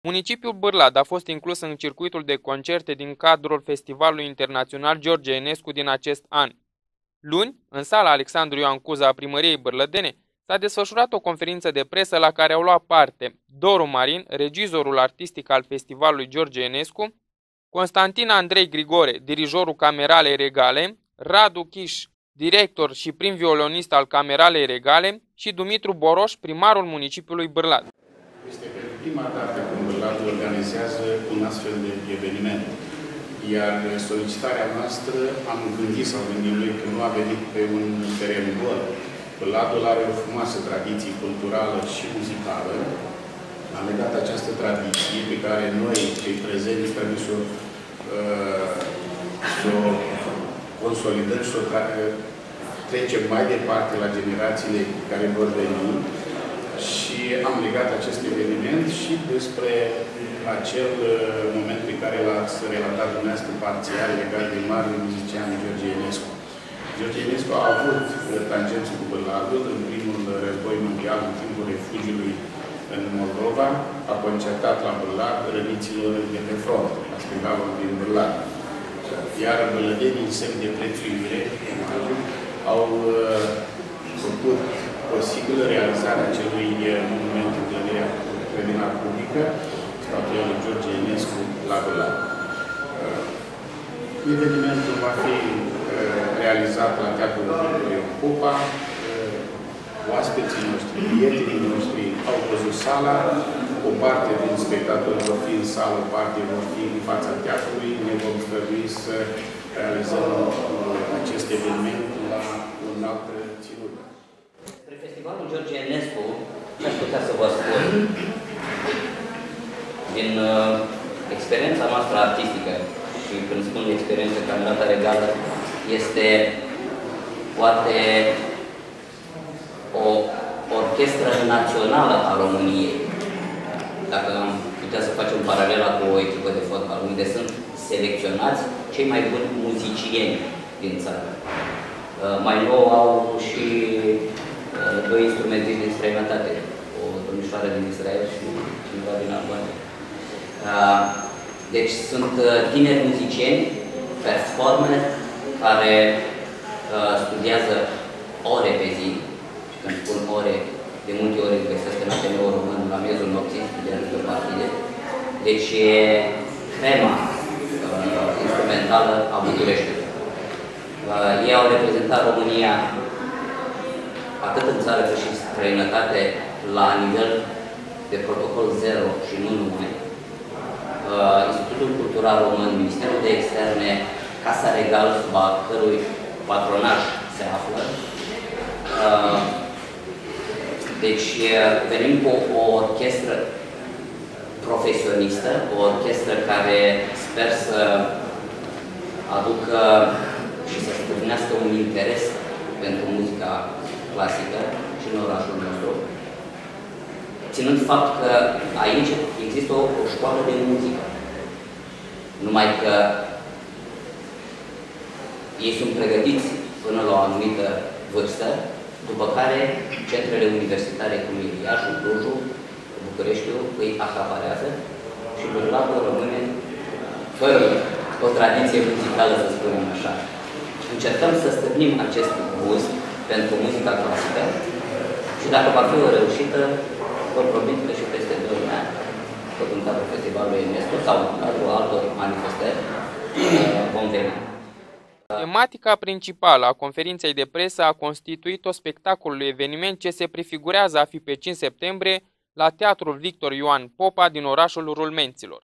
Municipiul Bârlad a fost inclus în circuitul de concerte din cadrul Festivalului Internațional George Enescu din acest an. Luni, în sala Alexandru Ioan Cuza a primăriei bârlădene, s-a desfășurat o conferință de presă la care au luat parte Doru Marin, regizorul artistic al Festivalului George Enescu, Constantin Andrei Grigore, dirijorul Cameralei Regale, Radu Chiș, director și prim violonist al Cameralei Regale și Dumitru Boroș, primarul municipiului Bârlad. Este pentru prima dată când Bârladul organizează un astfel de eveniment. Iar solicitarea noastră, am gândit sau gândim noi că nu a venit pe un teren gol. Bârladul are o frumoasă tradiție culturală și muzicală. Am legat această tradiție pe care noi, cei prezenți, trebuie să o consolidăm și să o trecem mai departe la generațiile care vor veni. Și am legat acest eveniment și despre acel moment pe care l-ați relatat dumneavoastră parțial legat de marele muzician George Enescu. George Enescu a avut tangență cu Bârladul în primul război mondial, în timpul refugiului în Moldova, a concertat la Bârlad răniților de pe front, la spitalul din Bârlad. Iar bârlădenii, în semn de prețuire, au făcut posibilă realizarea acelui monument în clădirea publică, statuia lui George Enescu la Bârlad. Evenimentul va fi realizat la Teatrul Victor Ioan Popa. Oaspeții noștri, prietenii noștri au văzut sala. O parte din spectatori vor fi în sală, o parte vor fi în fața teatrului. Ne vom strădui să realizăm acest eveniment la un alt ținut. Despre Festivalul George Enescu, ce-aș putea să vă spun? Din experiența noastră artistică, și când spun experiență Camerata Regală, este poate o orchestră națională a României. Dacă am putea să facem paralela cu o echipă de fotbal, unde sunt selecționați cei mai buni muzicieni din țară. Mai nou au și doi instrumentiști din străinătate, o domnișoară din Israel și cineva din Albania. Deci sunt tineri muzicieni, performer, care studiază ore pe zi. Și când spun ore, de multe ori găsesc în Ateneul Român la miezul nopții, studiază pe partide. Deci e crema instrumentală a Bucureștiului. Ei au reprezentat România atât în țară cât și în străinătate la nivel de protocol 0 și nu numai. Institutul Cultural Român, Ministerul de Externe, Casa Regală, sub a cărui patronaj se află. Deci venim cu o orchestră profesionistă, o orchestră care sper să aducă și să stârnească un interes pentru muzica clasică și în orașul nostru, ținând fapt că aici există o școală de muzică. Numai că ei sunt pregătiți până la o anumită vârstă, după care centrele universitare cum e Iașul, Clujul, Bucureștiul îi acaparează și Bârladul rămâne fără o tradiție muzicală, să spunem așa. Încercăm să stârnim acest gust pentru muzica clasică și dacă va fi o reușită, vă promit că și peste 2 ani, tot în cadrul Festivalului Enescu sau în cadrul altor manifestări, vom veni. Tematica principală a conferinței de presă a constituit-o spectacolul eveniment ce se prefigurează a fi pe 5 septembrie la Teatrul Victor Ioan Popa din orașul Rulmenților.